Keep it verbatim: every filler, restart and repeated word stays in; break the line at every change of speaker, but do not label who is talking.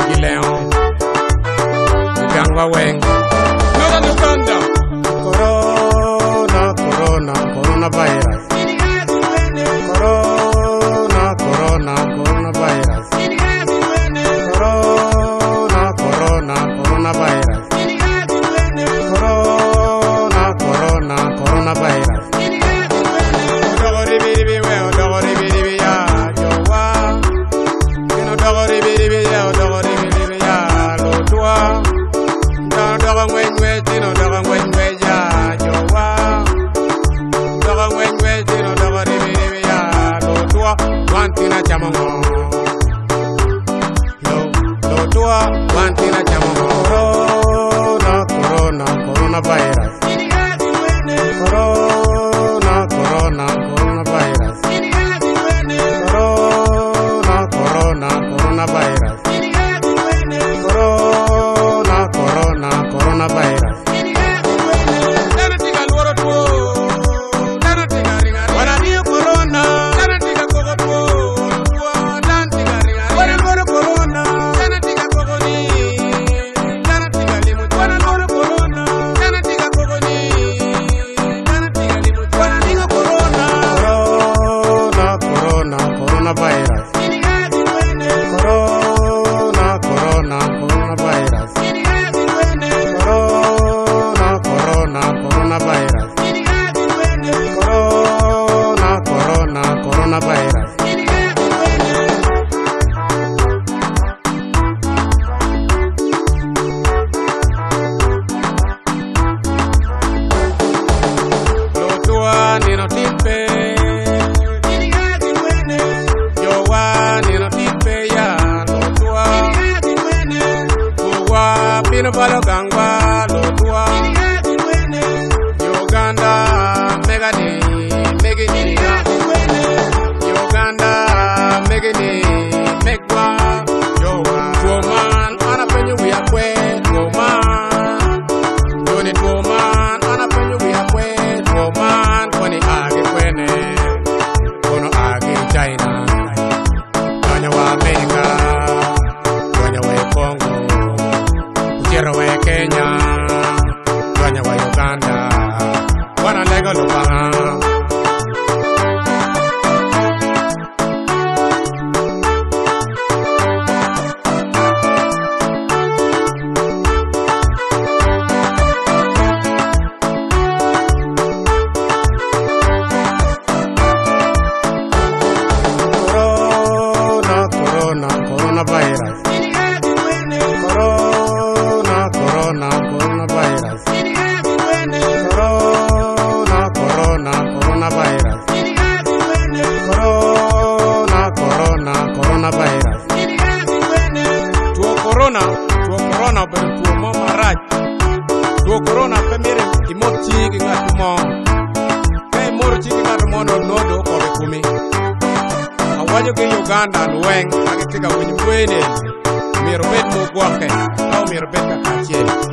Gileon Gangwa Weng Northern Uganda Corona, Corona, Coronavirus Corona, Corona, Coronavirus Corona, Corona, Coronavirus Corona, Corona, Coronavirus Dogori bibi we dogori bibi ya jowa Kino dogori bibi ya dogori bibi ya lotwa Dogo ngwe tino dogo ngwe ya jowa Dogo ngwe tino dogori bibi ya lotwa Wantina chamongo Lo lotwa wantina chamongo Corona, Corona, Coronavirus Corona, Corona, Coronavirus Corona, Corona, Coronavirus Corona, Corona, Coronavirus Dana tiga luoro tuo Dana tiga ringa Wana niyo corona Dana tiga koko tuo Tuo dana tiga ringa Wana luoro corona Dana tiga koko ni Dana tiga limut Wana luoro corona Dana tiga koko ni Dana tiga limut Wana niyo corona Corona, Corona, Coronavirus Corona, Corona, Coronavirus Corona, Corona, Coronavirus Corona, Corona, Coronavirus Lotua nino tipe Jowa nino tipe ya lotua Uwa pino palo gangwa lotua Uganda megani megini Uganda megini megwa Jowa Tuoman ana penyu ya kwe Tuoman Yoni tuoman ana penyu ya kwe Tuoman kwani age kwene Kono age China Donya wa Amerika Donya wa Congo Ujero wa Kenya Donya wa Uganda Wana lego lupanga Corona, Corona, Coronavirus Corona, Corona, Coronavirus Corona, Corona, Coronavirus Corona, Corona, Coronavirus Tuo Corona, tuo Corona beri tuo mo maraj Tuo Corona pemire imot chigi ngatu mo Kaya moro chigi ngatu mo no nodo kobe kumi Awajo ke Uganda lueng Agi tiga winyo kwene Miro bet mo guake Au miro bet kakachieli